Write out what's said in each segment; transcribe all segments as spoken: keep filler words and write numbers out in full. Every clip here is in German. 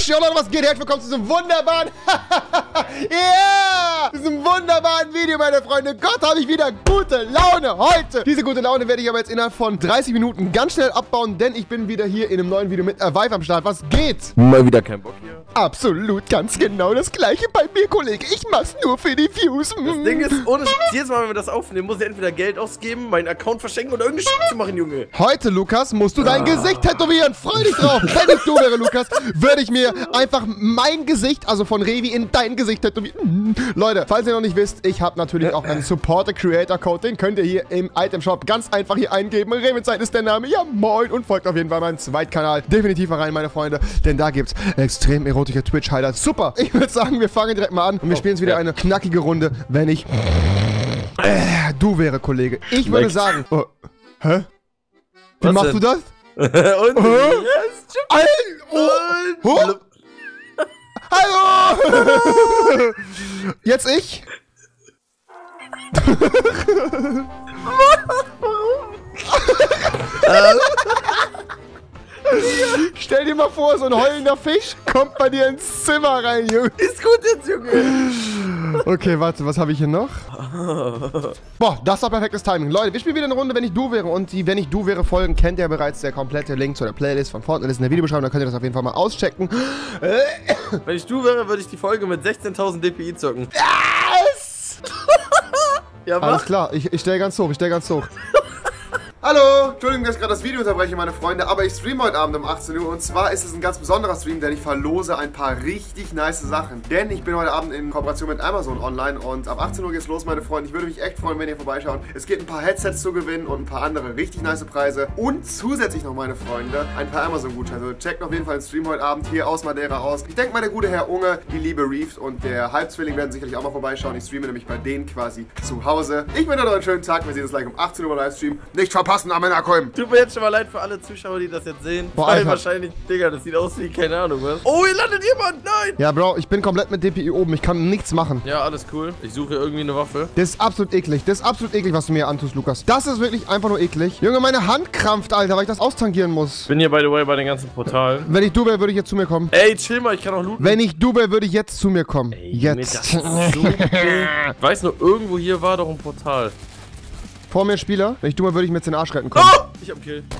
Yo Leute, was geht? Herzlich willkommen zu diesem wunderbaren, yeah, diesem wunderbaren Video, meine Freunde. Gott, habe ich wieder gute Laune heute. Diese gute Laune werde ich aber jetzt innerhalb von dreißig Minuten ganz schnell abbauen, denn ich bin wieder hier in einem neuen Video mit Vive am Start. Was geht? Mal wieder kein Bock hier. Absolut, ganz genau das gleiche bei mir, Kollege. Ich mach's nur für die Views. Das Ding ist, ohne Sch jedes Mal, wenn wir das aufnehmen, muss ich entweder Geld ausgeben, meinen Account verschenken oder irgendeine Scheiße machen, Junge. Heute, Lukas, musst du dein Ah. Gesicht tätowieren. Freu dich drauf. Wenn ich du wäre, Lukas, würde ich mir einfach mein Gesicht, also von Revi, in dein Gesicht tätowieren. Leute, falls ihr noch nicht wisst, ich habe natürlich auch einen Supporter-Creator-Code. Den könnt ihr hier im Item-Shop ganz einfach hier eingeben. Revizeit ist der Name. Ja, moin. Und folgt auf jeden Fall meinem Zweitkanal. Definitiv mal rein, meine Freunde. Denn da gibt's extrem erotische Twitch-Highlights. Super. Ich würde sagen, wir fangen direkt mal an. Und wir spielen jetzt wieder eine knackige Runde, wenn ich äh, du wäre, Kollege. Ich würde Next. sagen... Oh, hä? Wie Was machst denn? du das? Und Hä? yes, Al oh. Oh. Hallo! Jetzt ich? Stell dir mal vor, so ein heulender Fisch kommt bei dir ins Zimmer rein, Junge. ist gut jetzt, Junge. Okay, warte, was habe ich hier noch? Boah, das war perfektes Timing. Leute, wir spielen wieder eine Runde, wenn ich du wäre. Und die Wenn ich du wäre Folgen kennt ihr bereits. Der komplette Link zu der Playlist von Fortnite ist in der Videobeschreibung. Da könnt ihr das auf jeden Fall mal auschecken. Wenn ich du wäre, würde ich die Folge mit sechzehntausend D P I zocken. Yes! Ja, Alles was? klar, ich, ich stelle ganz hoch, ich stelle ganz hoch. Hallo, Entschuldigung, dass ich gerade das Video unterbreche, meine Freunde, aber ich streame heute Abend um achtzehn Uhr und zwar ist es ein ganz besonderer Stream, denn ich verlose ein paar richtig nice Sachen. Denn ich bin heute Abend in Kooperation mit Amazon online und ab achtzehn Uhr geht's los, meine Freunde. Ich würde mich echt freuen, wenn ihr vorbeischaut. Es gibt ein paar Headsets zu gewinnen und ein paar andere richtig nice Preise und zusätzlich noch, meine Freunde, ein paar Amazon-Gutscheine. Also checkt auf jeden Fall den Stream heute Abend hier aus Madeira aus. Ich denke mal, der gute Herr Unge, die liebe Reef und der Halbzwilling werden sicherlich auch mal vorbeischauen. Ich streame nämlich bei denen quasi zu Hause. Ich wünsche euch einen schönen Tag. Wir sehen uns gleich um achtzehn Uhr beim Livestream. Nicht verpassen, Amenakoim! Tut mir jetzt schon mal leid für alle Zuschauer, die das jetzt sehen. Boah, Weil Alter. wahrscheinlich, Digga, das sieht aus wie, keine Ahnung, was. Oh, hier landet jemand! Nein! Ja, Bro, ich bin komplett mit D P I oben. Ich kann nichts machen. Ja, alles cool. Ich suche irgendwie eine Waffe. Das ist absolut eklig. Das ist absolut eklig, was du mir hier antust, Lukas. Das ist wirklich einfach nur eklig. Junge, meine Hand krampft, Alter, weil ich das austangieren muss. Bin hier, by the way, bei den ganzen Portalen. Wenn ich du wäre, würde ich jetzt zu mir kommen. Ey, chill mal, ich kann auch looten. Wenn ich du wäre, würde ich jetzt zu mir kommen. Ey, Junge, Jetzt. das ist so wild. Ich weiß nur, irgendwo hier war doch ein Portal. Vor mir Spieler. Wenn ich du wäre, würde ich mir jetzt den Arsch retten kommen. Oh! Ich hab einen Kill.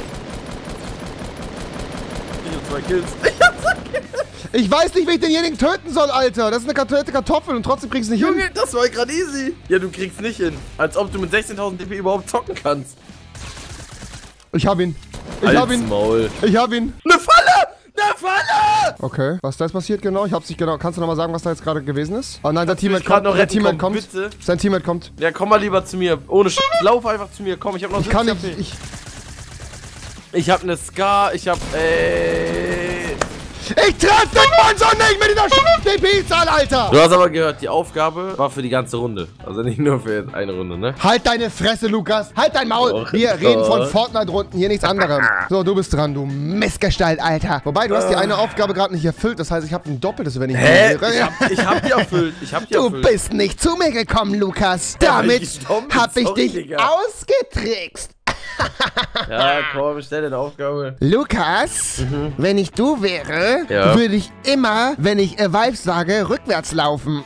Ich hab zwei Kills. Ich hab zwei Kills. Ich weiß nicht, wie ich denjenigen töten soll, Alter. Das ist eine kartoffelte Kartoffel und trotzdem kriegst du nicht hin. Junge, das war gerade easy. Ja, du kriegst nicht hin. Als ob du mit sechzehntausend D P I überhaupt zocken kannst. Ich hab ihn. Ich Halt's hab ihn. Maul. Ich hab ihn. Eine Falle! Eine Falle! Okay, was da jetzt passiert genau? Ich hab's nicht genau. Kannst du nochmal sagen, was da jetzt gerade gewesen ist? Oh nein, der Kannst du Teammate mich grad kommt. noch Der retten? Teammate Komm, kommt. bitte. Sein Teammate kommt. Ja, komm mal lieber zu mir. Ohne Sch... Lauf einfach zu mir. Komm, ich hab noch Ich kann siebzig nicht. H P. Ich, Ich hab eine Scar. Ich hab... Ey... ich treffe den Monster nicht mit dieser D P I-Zahl, Alter! Du hast aber gehört, die Aufgabe war für die ganze Runde. Also nicht nur für jetzt eine Runde, ne? Halt deine Fresse, Lukas! Halt dein Maul! Och, Wir reden von Gott. Fortnite-Runden, hier nichts anderem. So, du bist dran, du Missgestalt, Alter. Wobei, du hast die eine Aufgabe gerade nicht erfüllt. Das heißt, ich habe ein doppeltes, wenn ich Hä? hier wäre. Ich hab, ich hab die erfüllt. Ich hab die Du erfüllt. bist nicht zu mir gekommen, Lukas. Ja, weil Damit ich gestorben bin. hab ich Sorry, dich Digga. ausgetrickst. Ja, komm, stell dir eine Aufgabe. Lukas, wenn ich du wäre, Ja. würde ich immer, wenn ich äh, Vive sage, rückwärts laufen.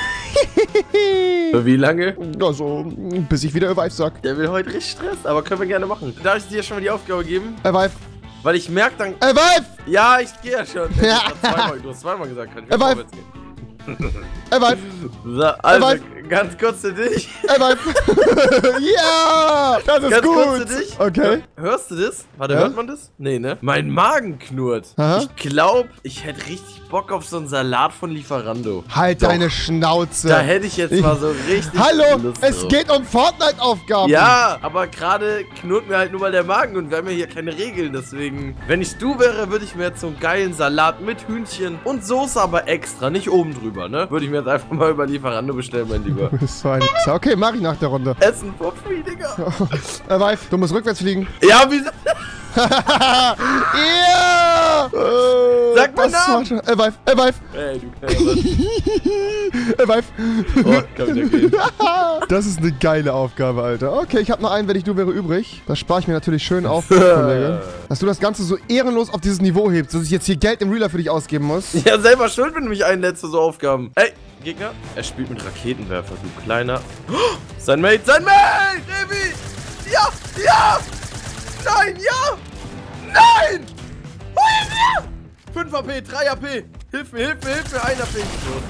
Für wie lange? Also, bis ich wieder Vive sag. Der will heute richtig Stress, aber können wir gerne machen. Darf ich dir schon mal die Aufgabe geben? Äh, Vive. Weil ich merke dann... Äh, Vive! Ja, ich gehe ja schon. Ja. Du hast zweimal, du hast zweimal gesagt, kann ich Äh, Vive. vorwärts gehen. Äh, Vive. So, also, Vive. ganz kurz für dich. Äh, Vive. Ja! Das ist Ganz gut! kurz für dich. Okay. Hörst du das? Warte, Ja? hört man das? Nee, ne? Mein Magen knurrt. Aha. Ich glaube, ich hätte richtig Bock auf so einen Salat von Lieferando. Halt Doch. deine Schnauze. Da hätte ich jetzt Ich- mal so richtig Hallo, Lust es drauf. geht um Fortnite-Aufgaben. Ja, aber gerade knurrt mir halt nur mal der Magen und wir haben ja hier keine Regeln, deswegen... Wenn ich du wäre, würde ich mir jetzt so einen geilen Salat mit Hühnchen und Soße aber extra, nicht oben drüber, ne? Würde ich mir jetzt einfach mal über Lieferando bestellen, mein Lieber. Du bist so ein Wichser. Okay, mach ich nach der Runde. Essen for free, Digga. Äh, Vive, du musst rückwärts fliegen. Ja, wie... Ja! Ja! Äh, Sag mal Namen! Elvive, Elvive! Ey, du kleiner Elvive! Oh, kann wieder gehen. Das ist eine geile Aufgabe, Alter. Okay, ich habe noch einen, wenn ich du wäre, übrig. Das spare ich mir natürlich schön auf, Kollege. Dass du das Ganze so ehrenlos auf dieses Niveau hebst, dass ich jetzt hier Geld im Real für dich ausgeben muss. Ja, selber schuld, wenn du mich einlädst zu so Aufgaben. Ey, Gegner. Er spielt mit Raketenwerfer, du kleiner. Oh, sein Mate, sein Mate! Revi! Ja! Ja! Nein, ja! Nein! Oh, ja! fünf A P, drei A P. Hilf mir, hilf mir, hilf mir. ein A P.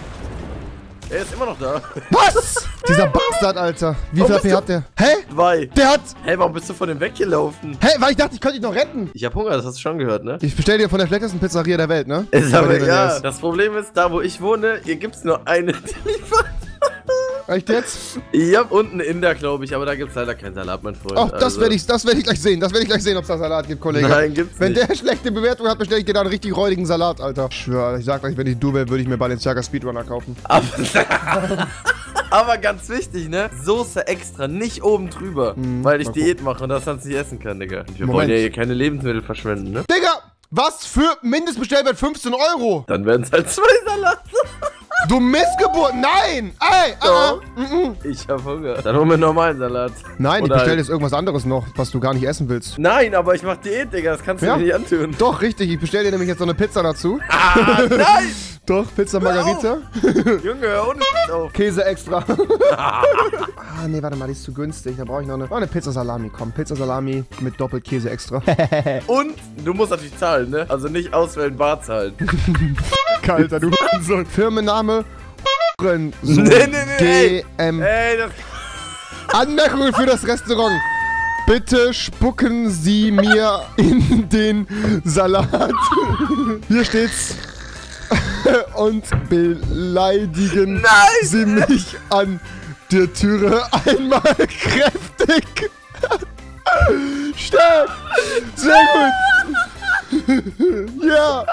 Er ist immer noch da. Was? Dieser Bastard, Alter. Wie viel A P hat der? Hä? Zwei. Der hat... Hey, warum bist du von dem weggelaufen? Hä? Weil ich dachte, ich könnte dich noch retten. Ich hab Hunger, das hast du schon gehört, ne? Ich bestelle dir von der schlechtesten Pizzeria der Welt, ne? Ist aber Bei dir, ja. der ist. Das Problem ist, da wo ich wohne, hier gibt's nur eine, die liefert. Echt jetzt? Ja, unten in der, glaube ich, aber da gibt's leider keinen Salat, mein Freund. Ach, das also. werde ich, das werd ich gleich sehen. Das werde ich gleich sehen, ob es da Salat gibt, Kollege. Nein, gibt's Wenn nicht. der schlechte Bewertung hat, bestelle ich dir da einen richtig räudigen Salat, Alter. Ich schwöre, ich sag gleich, wenn ich du wäre, würde ich mir Balenciaga Speedrunner kaufen. Aber, aber ganz wichtig, ne? Soße extra, nicht oben drüber, Mhm, weil ich mal Diät mache und das sonst nicht essen kann, Digga. Und wir Moment. wollen ja hier keine Lebensmittel verschwenden, ne? Digga, was für Mindestbestellwert fünfzehn Euro? Dann werden es halt zwei Salate. Du Missgeburt, nein! Ey, Doch. äh, äh, mm, mm. Ich hab Hunger. Dann holen wir einen normalen Salat. Nein, ich Oder bestelle halt- jetzt irgendwas anderes noch, was du gar nicht essen willst. Nein, aber ich mach Diät, Digga, das kannst du Ja. mir nicht antun. Doch, richtig, ich bestelle dir nämlich jetzt so eine Pizza dazu. Ah, nein! Doch, Pizza Margarita. Junge, hör ohne Shit auf. Käse extra. ah, nee, warte mal, die ist zu günstig. Da brauche ich noch eine, oh, eine Pizza Salami. Komm, Pizza Salami mit doppelt Käse extra. Und du musst natürlich zahlen, ne? Also nicht auswählen, bar zahlen. Kalter, du so Firmenname. Nee, nee, nee, G M. Ey, das... Anmerkungen für das Restaurant. Bitte spucken Sie mir in den Salat. Hier steht's. Und beleidigen Nein! Sie mich an der Türe einmal kräftig. Stark. Sehr gut. Ja.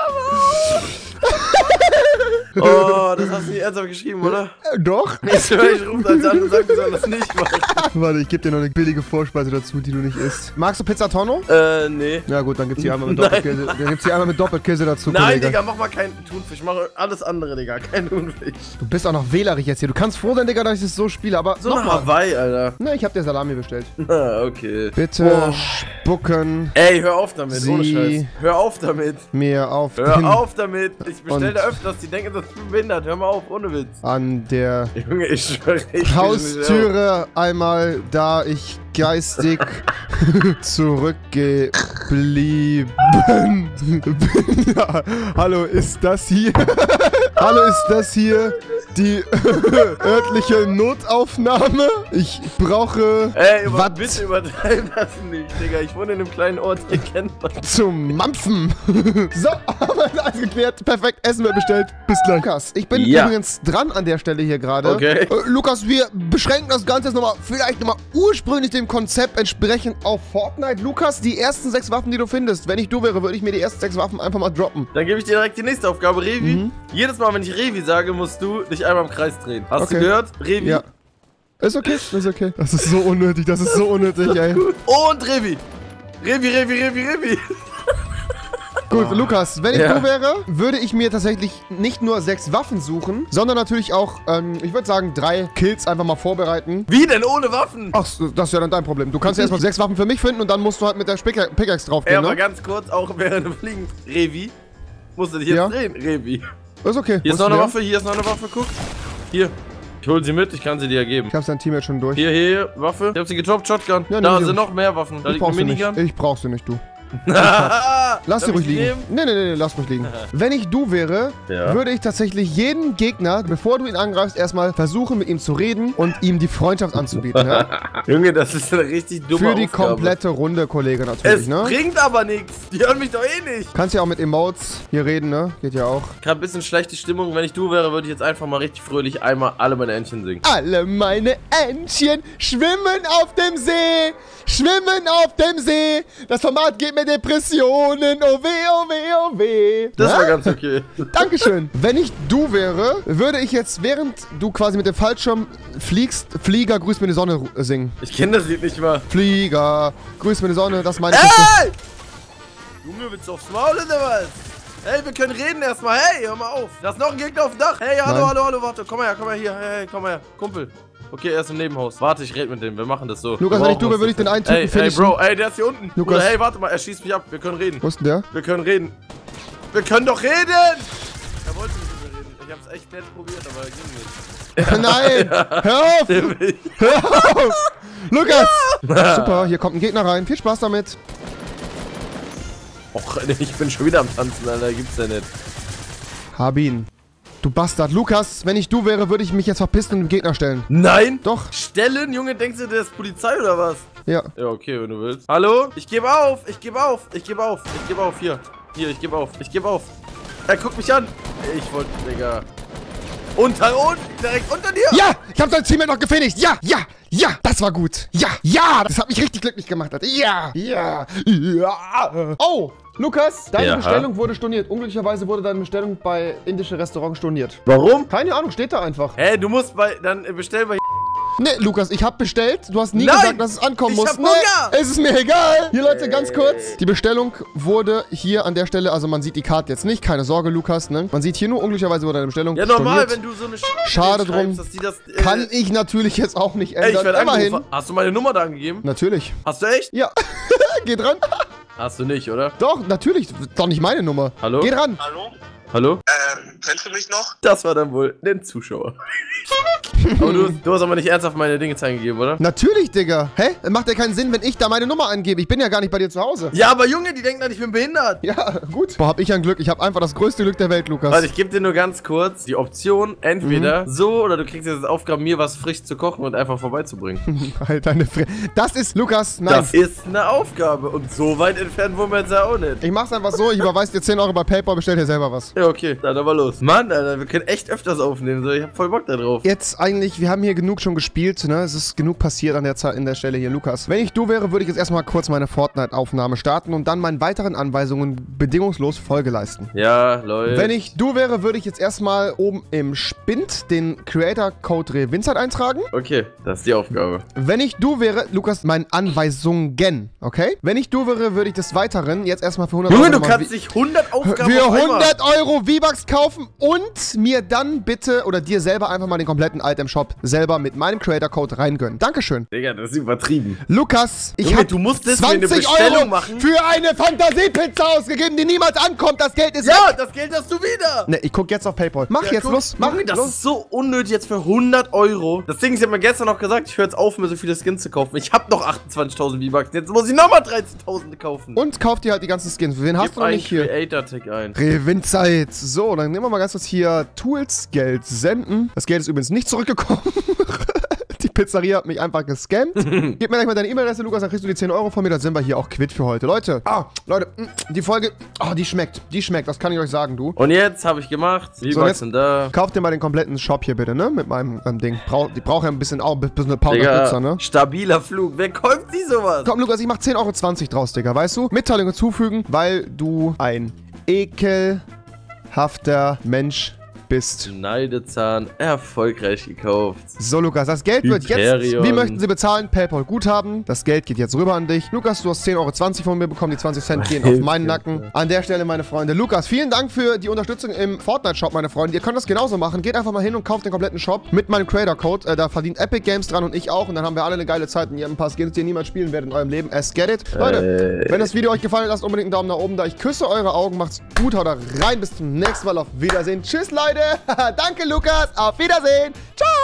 Oh, das hast du nicht ernsthaft geschrieben, oder? Äh, Doch. Ich schwör, ich rufe als an und sag, du sollst das nicht machen. Warte, ich gebe dir noch eine billige Vorspeise dazu, die du nicht isst. Magst du Pizza Tonno? Äh, nee. Ja gut, dann gibt's die einmal mit Nein. Doppelkäse. Dann gibt's die einmal mit Doppelkäse dazu, Nein, Kollege. Digga, mach mal keinen Thunfisch. Mach alles andere, Digga. Kein Thunfisch. Du bist auch noch wählerig jetzt hier. Du kannst froh sein, Digga, dass ich es so spiele, aber So nach nochmal. Hawaii, Alter. Na, ich hab dir Salami bestellt. Ah, okay. Bitte Boah. spucken Ey, hör auf damit, ohne Sie- Scheiß. Hör auf damit. mir auf Hör den, auf damit. Ich bestelle Und- da öfters, die denken, das ist behindert. Hör mal auf, ohne Witz. an der Junge, ich schwöre, ich will nicht auf. Haustüre einmal, da ich geistig zurückgeblieben bin. Hallo, ist das hier? Hallo, ist das hier die örtliche Notaufnahme? Ich brauche Ey, über, Watt bitte übertreib das nicht, Digga. Ich wohne in einem kleinen Ort, hier kennt man. zum Mampfen. So, aber alles geklärt. Perfekt, Essen wird bestellt. Bis gleich. Lukas, ich bin Ja. übrigens dran an der Stelle hier gerade. Okay. Äh, Lukas, wir beschränken das Ganze jetzt nochmal, vielleicht nochmal ursprünglich dem Konzept entsprechend auf Fortnite. Lukas, die ersten sechs Waffen, die du findest. Wenn ich du wäre, würde ich mir die ersten sechs Waffen einfach mal droppen. Dann gebe ich dir direkt die nächste Aufgabe, Revi. Mhm. Jedes Mal, wenn ich Revi sage, musst du dich einmal im Kreis drehen. Hast Okay. du gehört? Revi. Ja. Ist okay, ist okay. Das ist so unnötig, das ist so unnötig, ey. Und Revi. Revi, Revi, Revi, Revi. Gut, Lukas, wenn ich Ja. du wäre, würde ich mir tatsächlich nicht nur sechs Waffen suchen, sondern natürlich auch, ähm, ich würde sagen, drei Kills einfach mal vorbereiten. Wie denn ohne Waffen? Ach, das ist ja dann dein Problem. Du kannst ja erstmal sechs Waffen für mich finden und dann musst du halt mit der Picka- Pickaxe Ja, draufgehen, aber ne? ganz kurz, auch während du fliegen. Revi. Musst du dich jetzt Ja. drehen, Revi. Ist okay. Hier ist Wo noch eine der? Waffe, hier ist noch eine Waffe, guck. Hier. Ich hol sie mit, ich kann sie dir geben. Ich hab's dein Team jetzt schon durch. Hier, hier, hier, Waffe. Ich hab sie gedroppt, Shotgun. Ja, da nimm die sind ruhig. noch mehr Waffen. Da Ich liegt eine brauch sie nicht. Minigun. Ich brauch sie nicht, du. Lass Lass sie ruhig liegen. Nee, nee, nee, nee, lass ruhig liegen. Wenn ich du wäre, Ja. würde ich tatsächlich jeden Gegner, bevor du ihn angreifst, erstmal versuchen, mit ihm zu reden und ihm die Freundschaft anzubieten, ja? Junge, das ist eine richtig dumme Für die Aufgabe. komplette Runde, Kollege, natürlich, Es ne? bringt aber nichts. Die hören mich doch eh nicht. Kannst ja auch mit Emotes hier reden, ne? Geht ja auch. Ich hab ein bisschen schlechte Stimmung. Wenn ich du wäre, würde ich jetzt einfach mal richtig fröhlich einmal alle meine Entchen singen. Alle meine Entchen schwimmen auf dem See, schwimmen auf dem See. Das Format gibt mir Depressionen, oh weh, oh weh, oh weh. Das Ja? war ganz okay. Dankeschön. Wenn ich du wäre, würde ich jetzt, während du quasi mit dem Fallschirm fliegst, Flieger, grüß mir die Sonne ru- singen. Ich kenne das Lied nicht mal. Flieger, grüß mir die Sonne, das meine ich jetzt. Ey! Junge, willst du aufs Maul oder was? Hey, wir können reden erstmal. Hey, hör mal auf. Da ist noch ein Gegner auf dem Dach. Hey, hallo, Nein. hallo, hallo, warte. Komm mal her, komm mal hier. Hey, hey, komm mal her. Kumpel. Okay, er ist im Nebenhaus. Warte, ich rede mit dem. Wir machen das so. Lukas, Wir wenn ich brauchen du wäre, was würde ich den einen Typen Hey, hey, finishen. Bro, ey, der ist hier unten. Lukas. Bruder, hey, warte mal, er schießt mich ab. Wir können reden. Wo ist denn der? Wir können reden. Wir können doch reden! Er wollte nicht mit mir reden. Ich hab's echt nett probiert, aber ging nicht. Nein! Hör auf! Der will- Hör auf! Lukas! Super, hier kommt ein Gegner rein. Viel Spaß damit. Och, ich bin schon wieder am Tanzen, Alter. Gibt's ja nicht. Hab ihn. Du Bastard. Lukas, wenn ich du wäre, würde ich mich jetzt verpissen und dem Gegner stellen. Nein! Doch. Stellen, Junge, denkst du, der ist Polizei oder was? Ja. Ja, okay, wenn du willst. Hallo? Ich gebe auf! Ich gebe auf! Ich gebe auf! Ich gebe auf! Hier. Hier, ich gebe auf. Ich gebe auf. Er guckt mich an. Ich wollte, Digga. Unter unten, direkt unter dir. Ja! Ich hab dein Teammate noch gefinisht. Ja! Ja! Ja! Das war gut. Ja! Ja! Das hat mich richtig glücklich gemacht. Alter. Ja! Ja! Ja! Oh! Lukas, deine Ja. Bestellung wurde storniert. Unglücklicherweise wurde deine Bestellung bei indische Restaurant storniert. Warum? Keine Ahnung, steht da einfach. Hey, du musst bei, dann bestell bei Nee, Lukas, ich hab bestellt. Du hast nie Nein! gesagt, dass es ankommen Ich muss. hab Hunger! Es ist mir egal. Hier, Leute, ganz kurz. Die Bestellung wurde hier an der Stelle, also man sieht die Karte jetzt nicht. Keine Sorge, Lukas, ne? Man sieht hier nur, unglücklicherweise wurde deine Bestellung Ja, normal, storniert. wenn du so eine Sch Schade schreibst, drum. dass die das, äh, Kann ich natürlich jetzt auch nicht Ey, ich ändern. werde Immerhin. angerufen. Hast du meine Nummer da angegeben? Natürlich. Hast du echt? Ja. Geh dran. Hast du nicht, oder? Doch, natürlich. Doch nicht meine Nummer. Hallo? Geh dran. Hallo? Hallo? Ähm, kennst du mich noch? Das war dann wohl ein Zuschauer. Aber du, du hast aber nicht ernsthaft meine Dinge eingegeben, oder? Natürlich, Digga. Hä? Macht ja keinen Sinn, wenn ich da meine Nummer angebe. Ich bin ja gar nicht bei dir zu Hause. Ja, aber Junge, die denken dann, ich bin behindert. Ja, gut. Boah, hab ich ein Glück. Ich hab einfach das größte Glück der Welt, Lukas. Warte, ich gebe dir nur ganz kurz die Option, entweder so oder du kriegst jetzt als Aufgabe, mir was frisch zu kochen und einfach vorbeizubringen. Halt deine Fre... Das ist, Lukas, nein. Das ist eine Aufgabe und so weit entfernt wohnen wir jetzt ja auch nicht. Ich mach's einfach so, ich überweise dir zehn Euro bei PayPal, bestell dir selber was. Ja, okay, dann aber los. Mann, Alter, wir können echt öfters aufnehmen, so, ich hab voll Bock da drauf. Jetzt eigentlich, wir haben hier genug schon gespielt, ne? Es ist genug passiert an der Zeit, in der Stelle hier, Lukas. Wenn ich du wäre, würde ich jetzt erstmal kurz meine Fortnite-Aufnahme starten und dann meinen weiteren Anweisungen bedingungslos Folge leisten. Ja, Leute. Wenn ich du wäre, würde ich jetzt erstmal oben im Spind den Creator-Code Revinzeit eintragen. Okay, das ist die Aufgabe. Wenn ich du wäre, Lukas, meine Anweisungen, okay? Wenn ich du wäre, würde ich des Weiteren jetzt erstmal für hundert Junge, Euro du nochmal kannst dich hundert Aufgaben für auf einmal- hundert Euro V-Bucks kaufen und mir dann bitte oder dir selber einfach mal den kompletten Item-Shop selber mit meinem Creator-Code reingönnen. Dankeschön. Digga, das ist übertrieben. Lukas, ich Junge, habe du musst deswegen eine zwanzig Bestellung Euro machen. für eine Fantasiepizza ausgegeben, die niemals ankommt. Das Geld ist Ja, weg. das Geld hast du wieder. Ne, ich guck jetzt auf PayPal. Mach Ja, jetzt, guck, los, mach, Junge, das los. ist so unnötig jetzt für hundert Euro. Das Ding ist, ich hab mir gestern noch gesagt, ich höre jetzt auf, mir so viele Skins zu kaufen. Ich hab noch achtundzwanzigtausend V-Bucks. Jetzt muss ich nochmal dreizehntausend kaufen. Und kauf dir halt die ganzen Skins. Wen hast Gib du noch einen nicht hier? Creator-Tag ein. Revinzeit. So, dann nehmen wir mal ganz kurz hier Tools, Geld senden. Das Geld ist übrigens nicht zurückgekommen. Die Pizzeria hat mich einfach gescammt. Gib mir gleich mal deine E-Mail-Adresse, Lukas, dann kriegst du die zehn Euro von mir. Dann sind wir hier auch quitt für heute. Leute, ah, Leute, die Folge, oh, die schmeckt. Die schmeckt, das kann ich euch sagen, du. Und jetzt habe ich gemacht. So, V-Bucks jetzt- sind da. Kauft dir mal den kompletten Shop hier bitte, ne? Mit meinem ähm, Ding. Brauch, die braucht ja ein bisschen auch, bis eine paar Unterstützer, ne? Stabiler Flug. Wer kauft die sowas? Komm, Lukas, ich mach zehn Euro zwanzig draus, Digga, weißt du? Mitteilung hinzufügen, weil du ein ekelhafter Mensch bist. Schneidezahn erfolgreich gekauft. So, Lukas, das Geld wird jetzt... Hyperion. Wie möchten Sie bezahlen? PayPal Guthaben. Das Geld geht jetzt rüber an dich. Lukas, du hast zehn Euro zwanzig von mir bekommen. Die zwanzig Cent gehen auf meinen Nacken. An der Stelle, meine Freunde. Lukas, vielen Dank für die Unterstützung im Fortnite-Shop, meine Freunde. Ihr könnt das genauso machen. Geht einfach mal hin und kauft den kompletten Shop mit meinem Creator-Code. Äh, da verdient Epic Games dran und ich auch. Und dann haben wir alle eine geile Zeit. Und ihr habt ein paar Skins, die ihr niemals spielen werdet in eurem Leben. Es get it. Leute, wenn das Video euch gefallen hat, lasst unbedingt einen Daumen nach oben da. Ich küsse eure Augen. Macht's gut. Haut rein. Bis zum nächsten Mal. Auf Wiedersehen. Tschüss, Leute. Danke, Lukas. Auf Wiedersehen. Ciao.